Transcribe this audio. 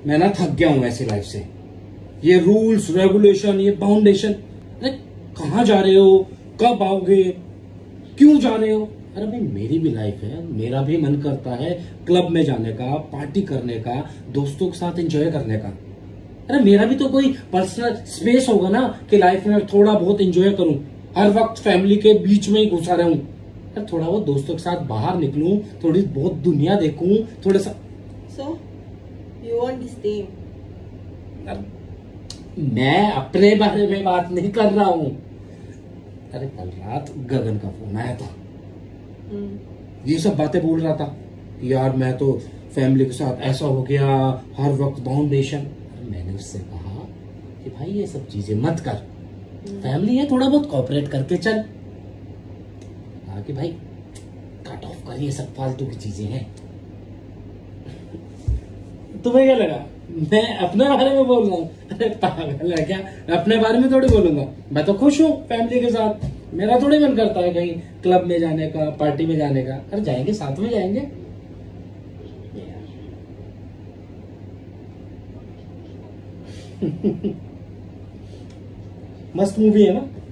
मैं ना थक गया हूं ऐसी लाइफ से। ये रूल्स रेगुलेशन, ये बाउंडेशन, अरे कहाँ जा रहे हो, कब आओगे, क्यों जा रहे हो? अरे भाई मेरी भी लाइफ है, मेरा भी मन करता है क्लब में जाने का, पार्टी करने का, दोस्तों के साथ एंजॉय करने का। अरे मेरा भी तो कोई पर्सनल स्पेस होगा ना कि लाइफ में थोड़ा बहुत एंजॉय करूं। हर वक्त फैमिली के बीच में ही घुसा रहूं। अरे थोड़ा बहुत दोस्तों के साथ बाहर निकलूं, थोड़ी बहुत दुनिया देखूं, थोड़ा सा। So, you want this thing? मैं अपने बारे में बात नहीं कर रहा हूं। अरे कल रात गगन का फोन आया था, ये सब बातें बोल रहा था कि यार मैं तो फैमिली के साथ ऐसा हो गया, हर वक्त बाउंडेशन। मैंने उससे कहा कि भाई ये सब चीजें मत कर, फैमिली है, थोड़ा बहुत कोऑपरेट करके चल। कहा कि भाई कट ऑफ कर, ये सब फालतू की चीजें हैं। तुम्हें क्या लगा मैं अपने बारे में बोल रहा हूँ? अरे पागल है क्या, अपने बारे में थोड़ी बोलूंगा। मैं तो खुश हूँ फैमिली के साथ, मेरा थोड़ी मन करता है कहीं क्लब में जाने का, पार्टी में जाने का। अरे जाएंगे, साथ में जाएंगे। मस्त मूवी है ना।